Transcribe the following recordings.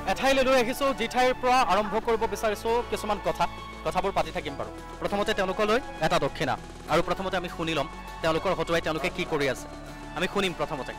এঠাইলৈ লৈ আহিছোঁ যি ঠাইৰ পৰা আৰম্ভ কৰিব বিচাৰিছোঁ কিছুমান কথাবোৰ পাতি থাকিম বাৰু। প্ৰথমতে তেওঁলোকলৈ এটা দক্ষিণা আৰু প্ৰথমতে আমি শুনি ল'ম তেওঁলোকৰ হতুৱাই তেওঁলোকে কি কৰি আছে। আমি শুনিম প্ৰথমতে।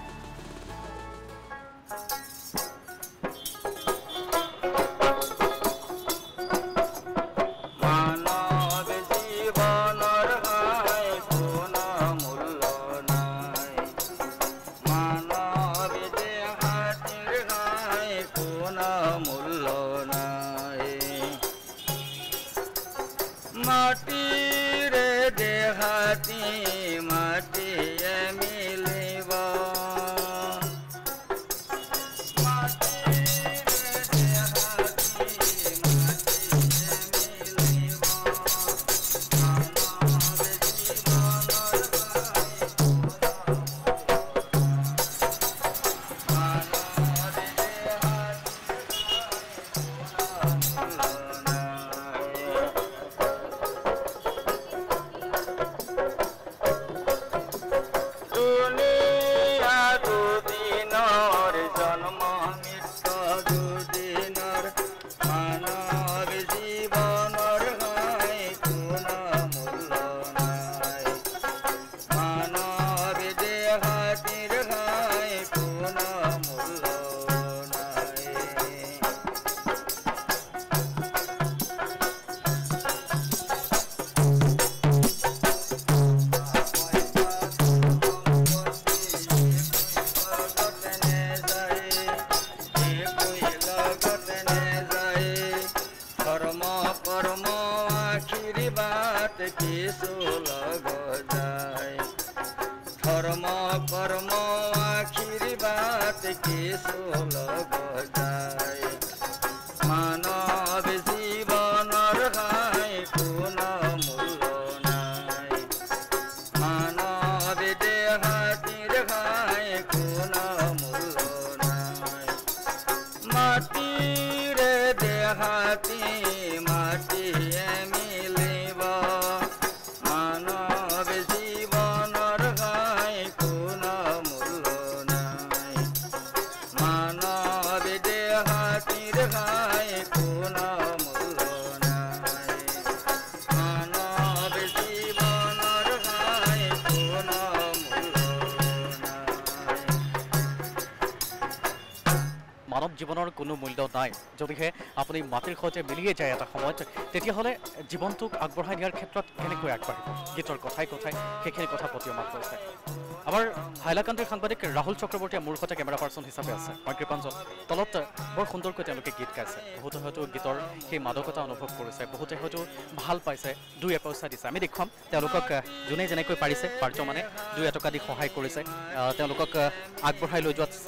মানৱ জীৱনৰ কোনো মূল্য নাই। যদিহে আপুনি মাটিৰ সৈতে মিলিয়ে যায় এটা সময়ত, তেতিয়াহ'লে জীৱনটোক আগবঢ়াই নিয়াৰ ক্ষেত্ৰত কেনেকৈ আগবাঢ়িব? গীতৰ কথাই সেইখিনি কথা প্ৰতীয়মান কৰিছে। আমাৰ হাইলাকান্দিৰ সাংবাদিক ৰাহুল চক্ৰৱৰ্তীয়ে মোৰ সৈতে কেমেৰা পাৰ্চন হিচাপে আছে। মই কৃপাঞ্জন। তলত বৰ সুন্দৰকৈ তেওঁলোকে গীত গাইছে। বহুতে হয়তো গীতৰ সেই মাদকতা অনুভৱ কৰিছে, বহুতে হয়তো ভাল পাইছে, দুই এপইচা দিছে। আমি দেখুৱাম তেওঁলোকক যোনে যেনেকৈ পাৰিছে, পাৰ্য মানে 2 এটকা দি সহায় কৰিছে, তেওঁলোকক আগবঢ়াই লৈ যোৱাত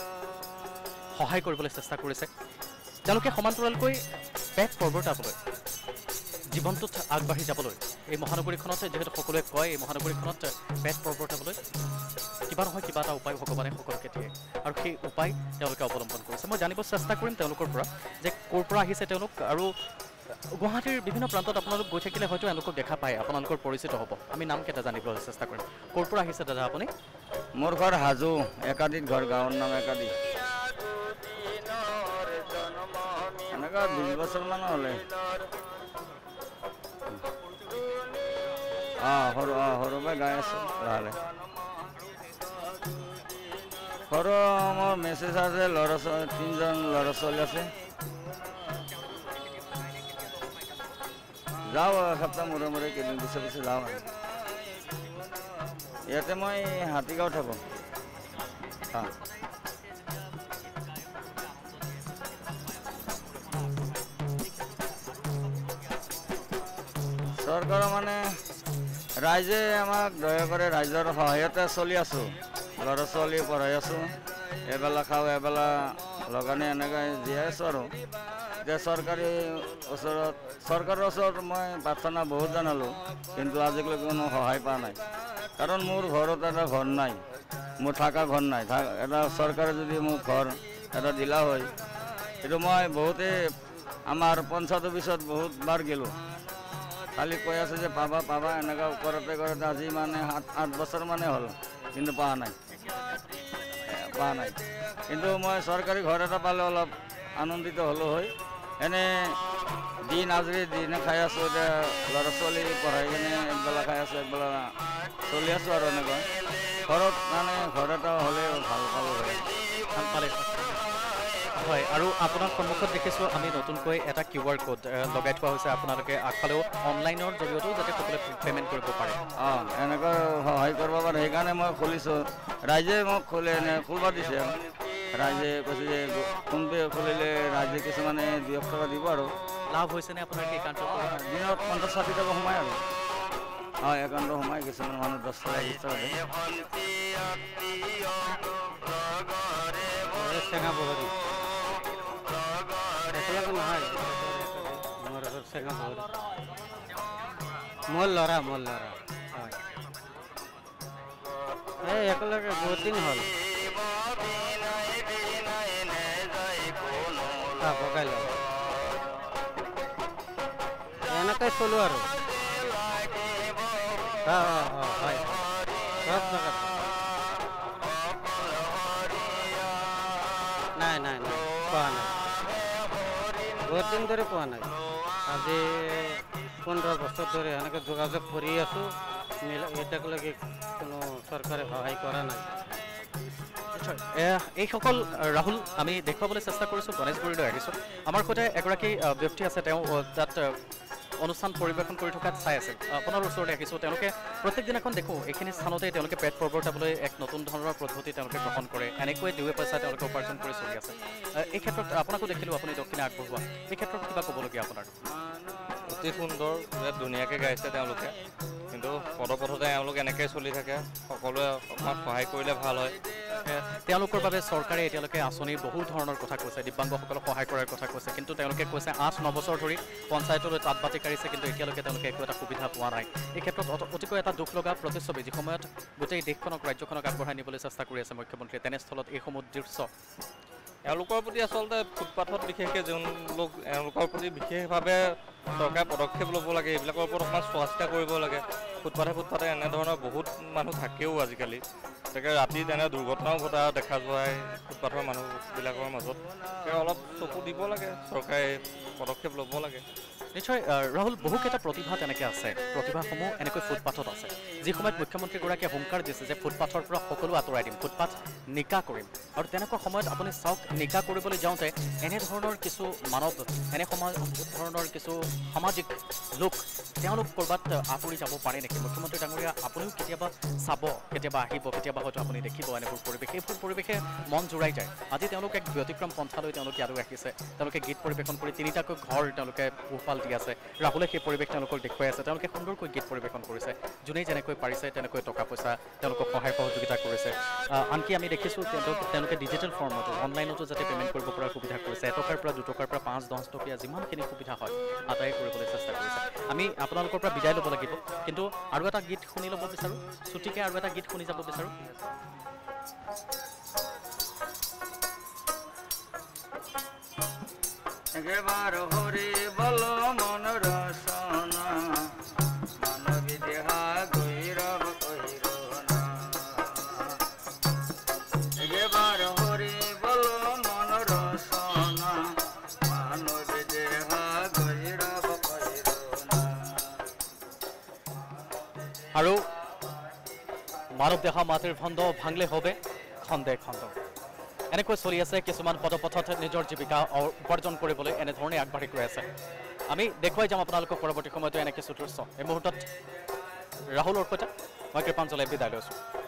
সহায় কৰিবলৈ চেষ্টা কৰিছে। তেওঁলোকে সমান্তৰালকৈ পেট পৰ্বতাবলৈ, জীৱনটোত আগবাঢ়ি যাবলৈ, এই মহানগৰীখনত যিহেতু সকলোৱে কয় এই মহানগৰীখনত পেট পৰ্বতাবলৈ কিবা নহয় কিবা এটা উপায় ভগৱানে সকলোকে দিয়ে, আৰু সেই উপায় তেওঁলোকে অৱলম্বন কৰিছে। মই জানিব চেষ্টা কৰিম তেওঁলোকৰ পৰা যে ক'ৰ পৰা আহিছে তেওঁলোক, আৰু গুৱাহাটীৰ বিভিন্ন প্ৰান্তত আপোনালোক গৈ থাকিলে হয়তো এওঁলোকক দেখা পায়, আপোনালোকৰ পৰিচিত হ'ব। আমি নামকেইটা জানিবলৈ চেষ্টা কৰিম। ক'ৰ পৰা আহিছে দাদা আপুনি? মোৰ ঘৰ হাজো, একাধিক ঘৰ, গাঁৱৰ নাম একাধি। এনেকুৱা 20 বছৰমান হ'লে। সৰুপৰাই গাই আছোঁ লাহে। সৰু মোৰ মেছেজ আছে, 3জন ল'ৰা ছোৱালী আছে। যাওঁ এসপ্তাহ মূৰে কেইদিন পিছে যাওঁ। ইয়াতে মই হাতীগাঁও থাকোঁ। চৰকাৰ মানে ৰাইজে আমাক দয়া কৰে, ৰাইজৰ সহায়তে চলি আছোঁ। ল'ৰা ছোৱালী পঢ়াই আছোঁ, এবেলা খাওঁ এবেলা লগানে এনেকৈ জীয়াই আছোঁ। আৰু এতিয়া চৰকাৰৰ ওচৰত মই প্ৰাৰ্থনা বহুত জনালোঁ, কিন্তু আজিলৈকে কোনো সহায় পোৱা নাই। কাৰণ মোৰ ঘৰত এটা ঘৰ নাই, মোৰ থকা ঘৰ নাই। এটা চৰকাৰে যদি মোক ঘৰ এটা দিলা হয়, এইটো মই বহুতে আমাৰ পঞ্চায়ত অফিচত বহুতবাৰ গ'লোঁ, খালি কৈ আছে যে পাবা এনেকুৱা কৰোঁতে আজি মানে 7-8 বছৰ মানে হ'ল, কিন্তু পোৱা নাই। কিন্তু মই চৰকাৰী ঘৰ এটা পালে অলপ আনন্দিত হ'লো হয় এনে দিন আজি দিনে খাই আছোঁ এতিয়া ল'ৰা ছোৱালী পঢ়াই কিনে একবেলা খাই আছোঁ একবেলা চলি আছোঁ আৰু এনেকুৱা ঘৰত মানে ঘৰ এটা হ'লে ভাল পালোঁ হয় ভাল পালে হয় আৰু আপোনাৰ সন্মুখত দেখিছোঁ আমি নতুনকৈ এটা QR কোড লগাই থোৱা হৈছে আপোনালোকে আগফালেও অনলাইনৰ জৰিয়তেও যাতে সকলোৱে পে'মেণ্ট কৰিব পাৰে এনেকুৱা সহায় কৰিব পাৰে সেইকাৰণে মই খুলিছোঁ ৰাইজে মোক খুলিব দিছে ৰাইজে কৈছে যে ফোনপে খুলিলে ৰাইজে কিছুমানে 2 টকা দিব আৰু লাভ হৈছেনে আপোনাৰ সেই কাৰ্য দিনত 50-60 টকা সোমায় আৰু একাউণ্টত সোমাই কিছুমান মানুহ 10 টকা 20 টকা দিয়ে মোৰ ল'ৰা হয় এই একেলগে বহুত দিন হ'ল পকাই লওঁ এনেকৈ চলো আৰু হয় চব জেগাত নাই পোৱা নাই বহুত দিন ধৰি পোৱা নাই আজি 15 বছৰ ধৰি এনেকৈ যোগাযোগ কৰি আছোঁ এতিয়ালৈকে কোনো চৰকাৰে সহায় কৰা নাই এইসকল ৰাহুল আমি দেখুৱাবলৈ চেষ্টা কৰিছোঁ গণেশগুৰিলৈ আহিছোঁ আমাৰ সৈতে এগৰাকী ব্যক্তি আছে তেওঁ তাত অনুষ্ঠান পৰিৱেশন কৰি থকাত চাই আছে আপোনাৰ ওচৰলৈ আহিছোঁ তেওঁলোকে প্ৰত্যেক দিনাখন দেখোঁ এইখিনি স্থানতে তেওঁলোকে পেট প্ৰৱৰ্তাবলৈ এক নতুন ধৰণৰ পদ্ধতি তেওঁলোকে গ্ৰহণ কৰে এনেকৈ 2 পইচা তেওঁলোকে উপাৰ্জন কৰি চলি আছে এই ক্ষেত্ৰত আপোনাকো দেখিলোঁ আপুনি দক্ষিণে আগবঢ়োৱা এই ক্ষেত্ৰত কিবা ক'বলগীয়া আপোনাৰ অতি সুন্দৰ বিৰাট ধুনীয়াকৈ গাইছে তেওঁলোকে কিন্তু পদপথতে এওঁলোক এনেকৈ চলি থাকে সকলোৱে অকণমান সহায় কৰিলে ভাল হয় তেওঁলোকৰ বাবে চৰকাৰে এতিয়ালৈকে আঁচনি বহু ধৰণৰ কথা কৈছে দিব্যাংগসকলক সহায় কৰাৰ কথা কৈছে কিন্তু তেওঁলোকে কৈছে 8-9 বছৰ ধৰি পঞ্চায়তলৈ তাঁত বাতি কাঢ়িছে কিন্তু এতিয়ালৈকে তেওঁলোকে একো এটা সুবিধা পোৱা নাই এই ক্ষেত্ৰত অতিকৈ এটা দুখ লগা প্ৰতিচ্ছবি যি সময়ত গোটেই দেশখনক ৰাজ্যখনক আগবঢ়াই নিবলৈ চেষ্টা কৰি আছে মুখ্যমন্ত্ৰীয়ে তেনেস্থলত এইসমূহ দৃশ্য এওঁলোকৰ প্ৰতি আচলতে ফুটপাথত বিশেষকৈ যোনলোক এওঁলোকৰ প্ৰতি বিশেষভাৱে চৰকাৰে পদক্ষেপ ল'ব লাগে এইবিলাকৰ ওপৰত অকণমান চোৱা চিতা কৰিব লাগে ফুটপাথে এনেধৰণৰ বহুত মানুহ থাকেও আজিকালি তাকে ৰাতি তেনে দুৰ্ঘটনাও ঘটা দেখা যায় ফুটপাথৰ মানুহবিলাকৰ মাজত অলপ চকু দিব লাগে চৰকাৰে পদক্ষেপ ল'ব লাগে নিশ্চয় ৰাহুল বহুকেইটা প্ৰতিভা তেনেকৈ আছে প্ৰতিভাসমূহ এনেকৈ ফুটপাথত আছে যি সময়ত মুখ্যমন্ত্ৰীগৰাকীয়ে হুংকাৰ দিছে যে ফুটপাথৰ পৰা সকলো আঁতৰাই দিম ফুটপাথ নিকা কৰিম আৰু তেনেকুৱা সময়ত আপুনি চাওক নিকা কৰিবলৈ যাওঁতে এনেধৰণৰ কিছু মানৱ ধৰণৰ কিছু সামাজিক লোক তেওঁলোক ক'ৰবাত আঁতৰি যাব পাৰে নেকি মুখ্যমন্ত্ৰী ডাঙৰীয়া আপুনিও কেতিয়াবা চাব কেতিয়াবা আহিব কেতিয়াবা হয়তো আপুনি দেখিব এনেবোৰ পৰিৱেশ এইবোৰ পৰিৱেশে মন জোৰাই যায় আজি তেওঁলোক এক ব্যতিক্ৰম পন্থালৈ তেওঁলোকে আৰু ৰাখিছে তেওঁলোকে গীত পৰিৱেশন কৰি 3টাকৈ ঘৰ তেওঁলোকে পোহপাল দি আছে ৰাহুলে সেই পৰিৱেশ তেওঁলোকক দেখুৱাই আছে তেওঁলোকে সুন্দৰকৈ গীত পৰিৱেশন কৰিছে যোনেই যেনেকৈ পাৰিছে তেনেকৈ টকা পইচা তেওঁলোকক সহায় সহযোগিতা কৰিছে আনকি আমি দেখিছোঁ তেওঁলোকে ডিজিটেল ফৰ্মতো অনলাইনতো যাতে পে'মেণ্ট কৰিব পৰাৰ সুবিধা কৰিছে 1 টকাৰ পৰা 2 টকাৰ পৰা 5-10 টকীয়া যিমানখিনি সুবিধা হয় আদায় কৰিবলৈ চেষ্টা কৰিছে আমি আপোনালোকৰ পৰা বিদায় ল'ব লাগিব কিন্তু আৰু এটা গীত শুনি ল'ব বিচাৰোঁ ছুটিকৈ আৰু এটা গীত শুনি যাব বিচাৰোঁ একেবাৰ হৰি বল মন ৰচনা মানৱী দেহা গৈৰৱ কহিৰনা একেবাৰ হৰি বল মন ৰচনা মানৱী দেহা গৈৰৱ কহিৰনা আৰু মানৱ দেহা মাটিৰ খণ্ড ভাঙলে হবে খণ্ডে খণ্ড এনেকৈ চলি আছে কিছুমান পদপথত নিজৰ জীৱিকা উপাৰ্জন কৰিবলৈ এনেধৰণে আগবাঢ়ি গৈ আছে আমি দেখুৱাই যাম আপোনালোকক পৰৱৰ্তী সময়তো এনে কিছু দৃশ্য এই মুহূৰ্তত ৰাহুলৰ সৈতে মই কৃপাঞ্জলে বিদায় লৈছোঁ